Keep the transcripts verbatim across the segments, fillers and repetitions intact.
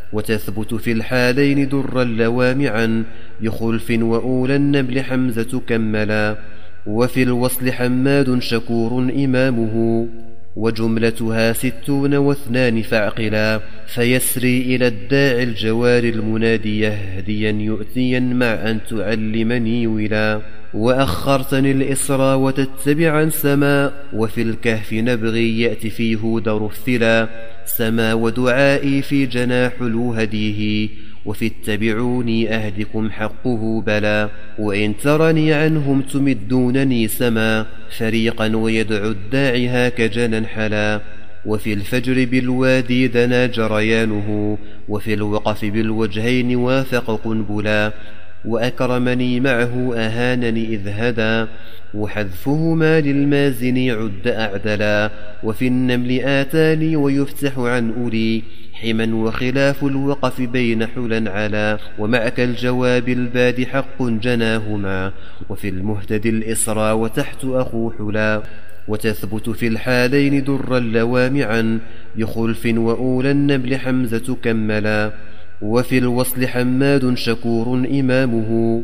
وتثبت في الحالين درا لوامعا بخلف وأولى النبل حمزة كملا. وفي الوصل حماد شكور إمامه وجملتها ستون واثنان فاعقلا. فيسري إلى الداعي الجوار المنادي يهديا يؤتيا مع أن تعلمني ولا. وأخرتني الإسرى وتتبعا سما وفي الكهف نبغي يأتي في هود رفلا. سما ودعائي في جناح هديه وفي اتبعوني أهدكم حقه بلا. وإن ترني عنهم تمدونني سما فريقا ويدعو الداعي هاك جنا حلا. وفي الفجر بالوادي دنا جريانه وفي الوقف بالوجهين وافق قنبلا. وأكرمني معه أهانني إذ هدى وحذفهما للمازن عد أعدلا. وفي النمل آتاني ويفتح عن أولي حما وخلاف الوقف بين حلا علا. ومعك الجواب الباد حق جناهما وفي المهتد الإسرى وتحت أخو حلا. وتثبت في الحالين درا لوامعا بخلف وأولى النبل حمزة كملا. وفي الوصل حماد شكور إمامه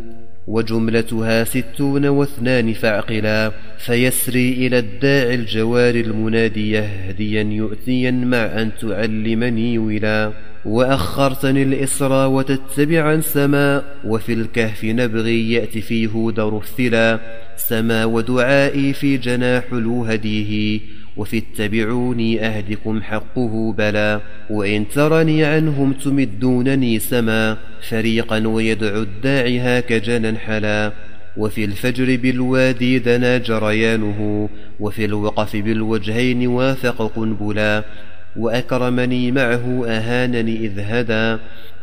وجملتها ستون واثنان فاعقلا. فيسري إلى الداعي الجوار المنادي يهديا يؤتيا مع أن تعلمني ولا. وأخرتني الإسرى وتتبعا سما وفي الكهف نبغي يأتي في هود رفلا. سما ودعائي في جناح هديه وفي اتبعوني أهدكم حقه بلا. وإن ترني عنهم تمدونني سما فريقا ويدعو الداعي هاك جنا حلا. وفي الفجر بالوادي دنا جريانه وفي الوقف بالوجهين وافق قنبلا. وأكرمني معه أهانني إذ هدى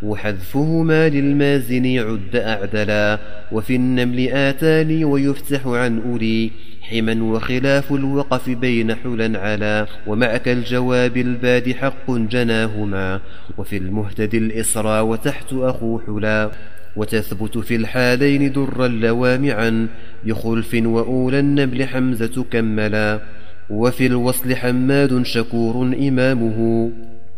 وحذفهما للمازن عد أعدلا. وفي النمل آتاني ويفتح عن أولي حما وخلاف الوقف بين حلا علا. ومعك الجواب الباد حق جناهما وفي المهتد الإسرى وتحت أخو حلا. وتثبت في الحالين درا لوامعا بخلف وأولى النبل حمزة كملا. وفي الوصل حماد شكور إمامه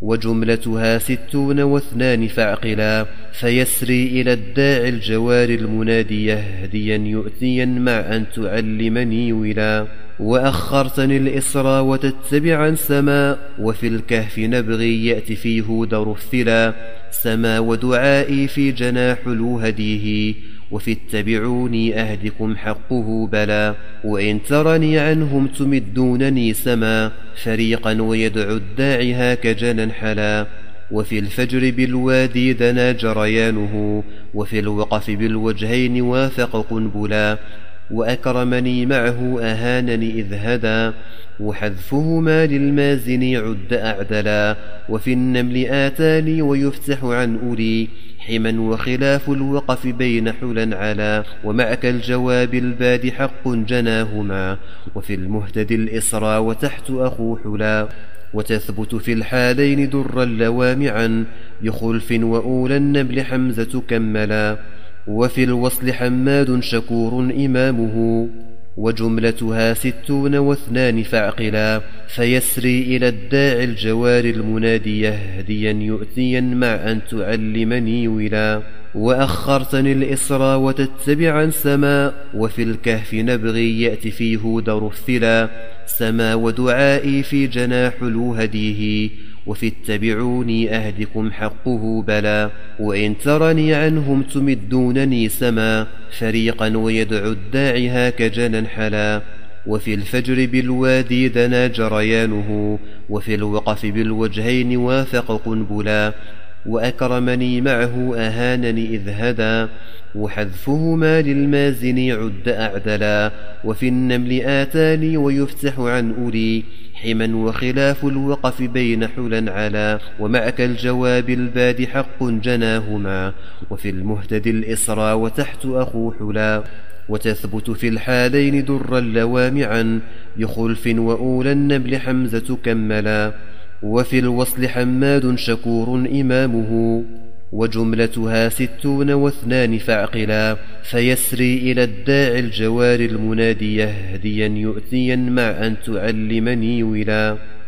وجملتها ستون واثنان فاعقلا. فيسري إلى الداعي الجوار المنادي يهديا يؤتيا مع أن تعلمني ولا. وأخرتني الإسرى وتتبعا سما وفي الكهف نبغي يأتي في هود رفلا. سما ودعائي في جناح هديه وفي اتبعوني أهدكم حقه بلا. وإن ترني عنهم تمدونني سما فريقا ويدعو الداعي هاك جنا حلا. وفي الفجر بالوادي دنا جريانه وفي الوقف بالوجهين وافق قنبلا. وأكرمني معه أهانني إذ هدى وحذفهما للمازن عد أعدلا. وفي النمل آتاني ويفتح عن أولي حما وخلاف الوقف بين حلا علا. ومعك الجواب الباد حق جناهما وفي المهتد الإسرى وتحت أخو حلا. وتثبت في الحالين درا لوامعا بخلف وأولى النبل حمزة كملا. وفي الوصل حماد شكور إمامه وجملتها ستون واثنان فاعقلا. فيسري إلى الداعي الجوار المنادي يهديا يؤتيا مع أن تعلمني ولا. وأخرتني الإسرى وتتبعا سما وفي الكهف نبغي يأتي في هود رفلا. سما ودعائي في جناح هديه وفي اتبعوني أهدكم حقه بلا. وإن ترني عنهم تمدونني سما فريقا ويدعو الداعي هاك جنا حلا. وفي الفجر بالوادي دنا جريانه وفي الوقف بالوجهين وافق قنبلا. وأكرمني معه أهانني إذ هدى وحذفهما للمازن عد أعدلا. وفي النمل آتاني ويفتح عن أولي حما وخلاف الوقف بين حلا علا. ومعك الجواب الباد حق جناهما وفي المهتد الإسرى وتحت أخو حلا. وتثبت في الحالين درا لوامعا بخلف وأولى النبل حمزة كملا. وفي الوصل حماد شكور إمامه وجملتها ستون واثنان فاعقلا. فيسري إلى الداعي الجوار المنادي يهديا يؤتيا مع أن تعلمني ولا.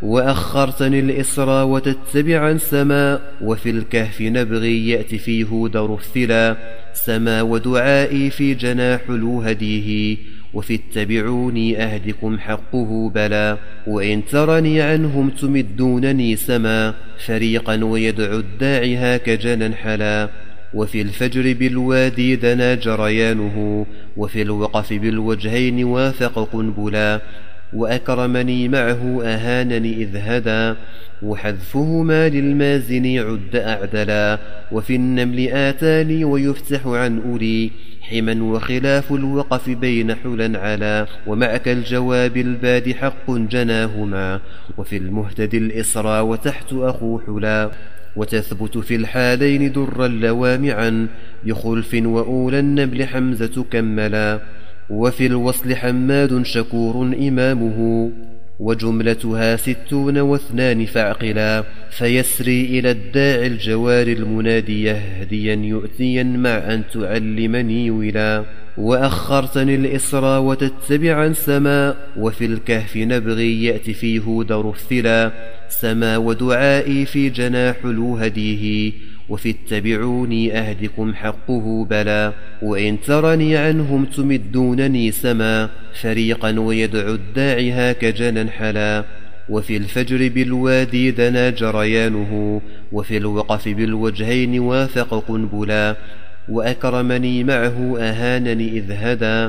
وأخرتني الإسرى وتتبعا سما وفي الكهف نبغي يأتي فيه در الثلا سما ودعائي في جناح هديه وفي اتبعوني أهدكم حقه بلا وإن ترني عنهم تمدونني سما فريقا ويدعو الداعي هاك جنا حلا وفي الفجر بالوادي دنا جريانه وفي الوقف بالوجهين وافق قنبلا وأكرمني معه أهانني إذ هدى وحذفهما للمازن عد أعدلا وفي النمل آتاني ويفتح عن أولي حما وخلاف الوقف بين حلا علا ومعك الجواب الباد حق جناهما وفي المهتد الإسرى وتحت أخو حلا وتثبت في الحالين درا لوامعا بخلف وأولى النبل حمزة كملا وفي الوصل حماد شكور إمامه وجملتها ستون واثنان فاعقلا فيسري إلى الداعي الجوار المنادي يهديا يؤتيا مع أن تعلمني ولا وأخرتني الإسرى وتتبعا سما وفي الكهف نبغي يأتي فيه در الثلا سما ودعائي في جناح هديه وفي اتبعوني أهدكم حقه بلا وإن ترني عنهم تمدونني سما فريقا ويدعو الداعي هاك جنا حلا وفي الفجر بالوادي دنا جريانه وفي الوقف بالوجهين وافق قنبلا وأكرمني معه أهانني إذ هدى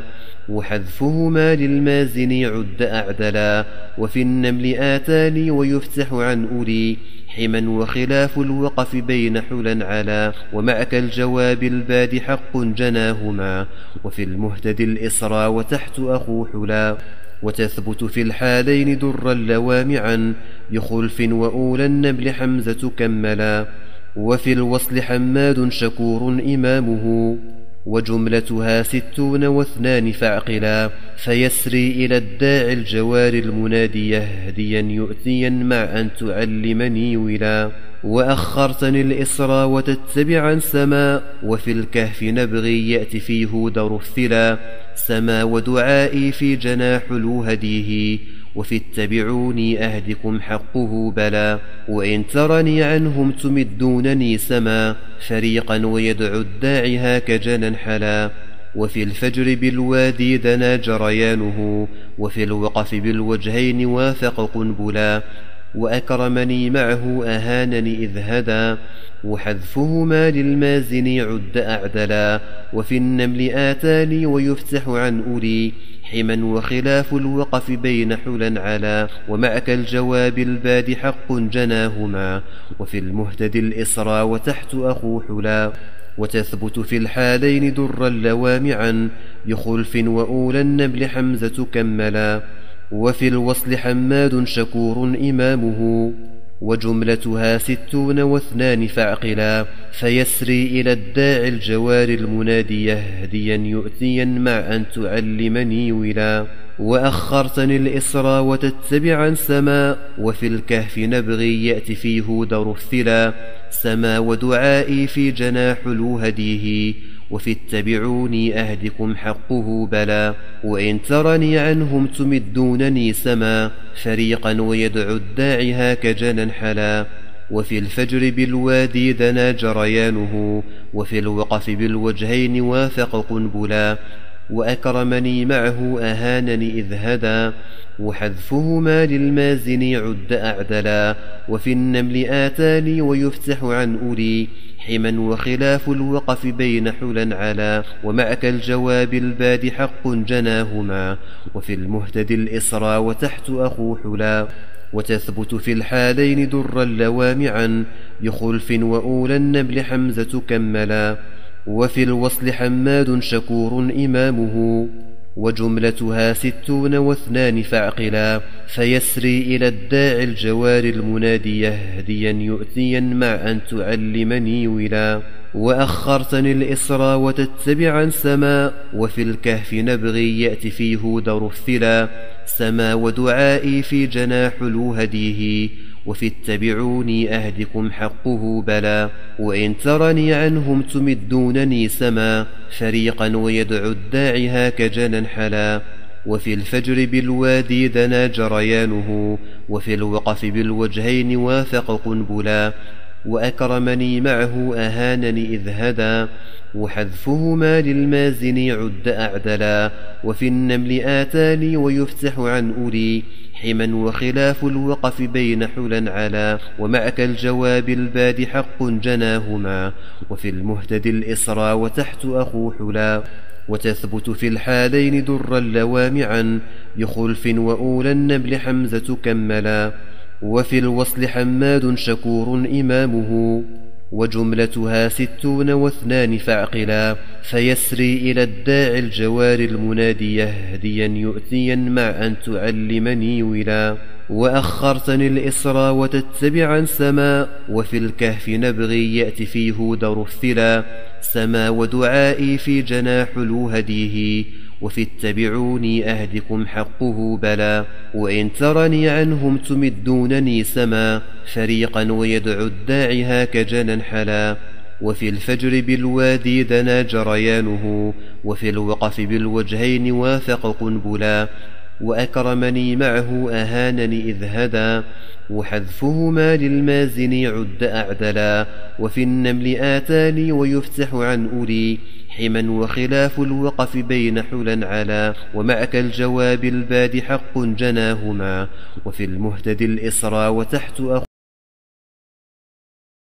وحذفهما للمازن عد أعدلا وفي النمل آتاني ويفتح عن أولي حما وخلاف الوقف بين حلا علا ومعك الجواب الباد حق جناهما وفي المهتد الإسرى وتحت أخو حلا وتثبت في الحالين درا لوامعا بخلف وأولى النبل حمزة كملا وفي الوصل حماد شكور إمامه وجملتها ستون واثنان فاعقلا فيسري إلى الداعي الجوار المنادي يهديا يؤتيا مع أن تعلمني ولا وأخرتني الإسرى وتتبعا سما وفي الكهف نبغي يأتي فيه در الثلا سما ودعائي في جناح هديه وفي اتبعوني أهدكم حقه بلا وإن ترني عنهم تمدونني سما فريقا ويدعو الداعي هاك جنا حلا وفي الفجر بالوادي دنا جريانه وفي الوقف بالوجهين وافق قنبلا وأكرمني معه أهانني إذ هدى وحذفهما للمازن عد أعدلا وفي النمل آتاني ويفتح عن أولي حما وخلاف الوقف بين حلا علا ومعك الجواب الباد حق جناهما وفي المهتد الإسرى وتحت أخو حلا وتثبت في الحالين درا لوامعا بخلف وأولى النبل حمزة كملا وفي الوصل حماد شكور إمامه وجملتها ستون واثنان فاعقلا فيسري إلى الداعي الجوار المنادي يهديا يؤتيا مع أن تعلمني ولا وأخرتني الإسرى وتتبعا سما وفي الكهف نبغي يأتي فيه در الثلا سما ودعائي في جناح هديه وفي اتبعوني أهدكم حقه بلا وإن ترني عنهم تمدونني سما فريقا ويدعو الداعي هاك جنا حلا وفي الفجر بالوادي دنا جريانه وفي الوقف بالوجهين وافق قنبلا وأكرمني معه أهانني إذ هدى وحذفهما للمازن عد أعدلا وفي النمل آتاني ويفتح عن أولي حما وخلاف الوقف بين حلا علا ومعك الجواب الباد حق جناهما وفي المهتد الإسرى وتحت أخو حلا وتثبت في الحالين درا لوامعا بخلف وأولى النبل حمزة كملا وفي الوصل حماد شكور إمامه وجملتها ستون واثنان فاعقلا فيسري إلى الداعي الجوار المنادي يهديا يؤتيا مع أن تعلمني ولا وأخرتني الإسرى وتتبعا سما وفي الكهف نبغي يأتي فيه در الثلا سما ودعائي في جناح هديه وفي اتبعوني أهدكم حقه بلا وإن ترني عنهم تمدونني سما فريقا ويدعو الداعي هاك جنا حلا وفي الفجر بالوادي دنا جريانه، وفي الوقف بالوجهين وافق قنبلا، وأكرمني معه أهانني إذ هدى، وحذفهما للمازن عد أعدلا، وفي النمل آتاني ويفتح عن أولي حما، وخلاف الوقف بين حلا علا، ومعك الجواب الباد حق جناهما، وفي المهتد الإسرى وتحت أخو حلا، وتثبت في الحالين درا لوامعا بخلف وأولى النبل حمزة كملا، وفي الوصل حماد شكور إمامه، وجملتها ستون واثنان فاعقلا، فيسري إلى الداعي الجوار المنادي يهديا يؤتيا مع أن تعلمني ولا، وأخرتني الإسرى وتتبعا سما، وفي الكهف نبغي يأتي في هود رفلا، سما ودعائي في جناح هديه، وفي اتبعوني أهدكم حقه بلا، وإن ترني عنهم تمدونني سما، فريقا ويدعو الداعي هاك جنا حلا، وفي الفجر بالوادي دنا جريانه، وفي الوقف بالوجهين وافق قنبلا، وأكرمني معه أهانني إذ هدى، وحذفهما للمازن عد أعدلا، وفي النمل آتاني ويفتح عن أولي حما، وخلاف الوقف بين حلا علا، ومعك الجواب الباد حق جناهما، وفي المهتد الإسرى وتحت أخو